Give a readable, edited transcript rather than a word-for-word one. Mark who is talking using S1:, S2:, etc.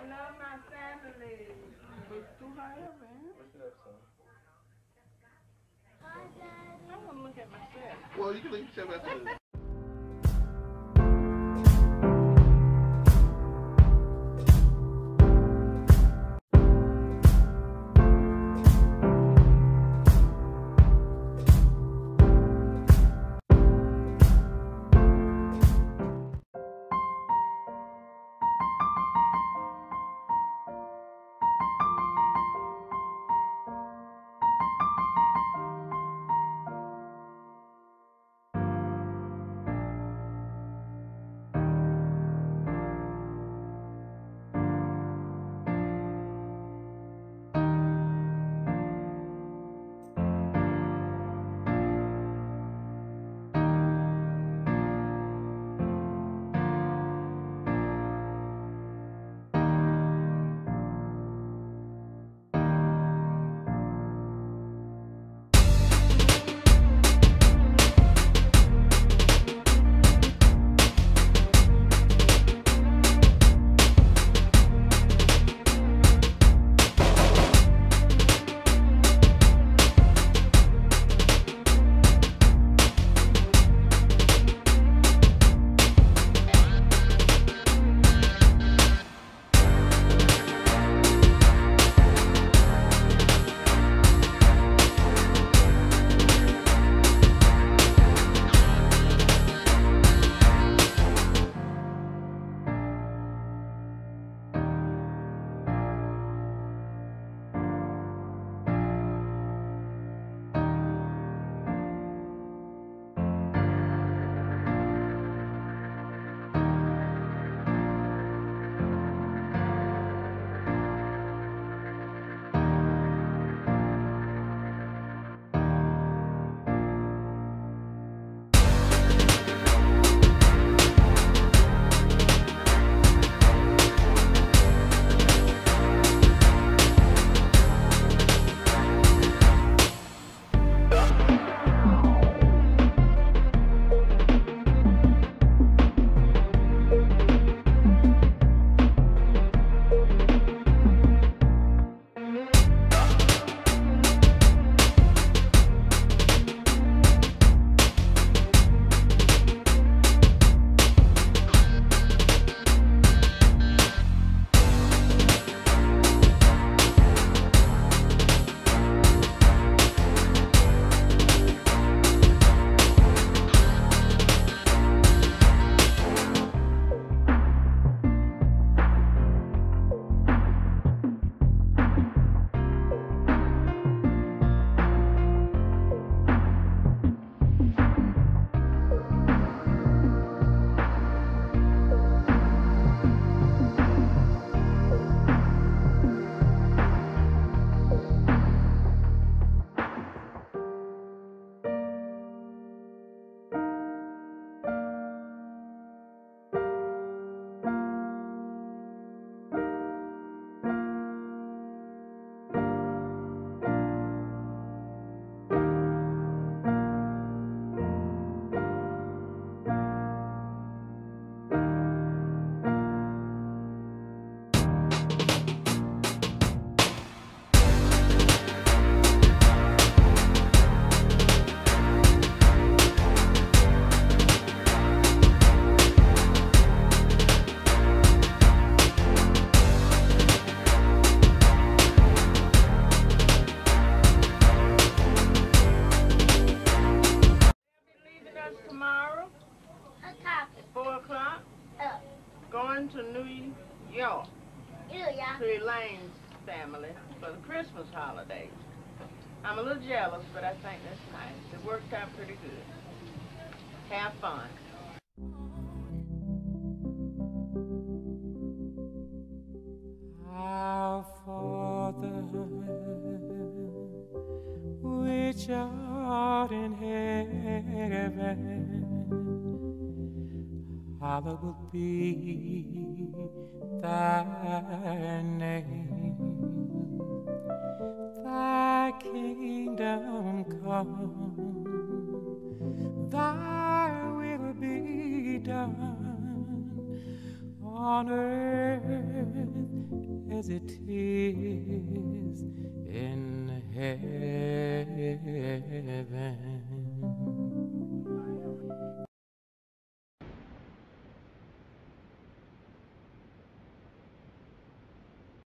S1: love my family.
S2: It's too high up, man.
S3: What's the next song?
S1: Hi, Daddy.
S2: I want to look at myself.
S3: Well, you can look yourself after this.
S2: going to New York to Elaine's family for the Christmas holidays. I'm a little jealous, but I think that's nice. It worked out pretty good. Have fun.
S4: Our Father, which art in heaven, hallowed be thy name. Thy kingdom come, thy will be done on earth as it is in heaven.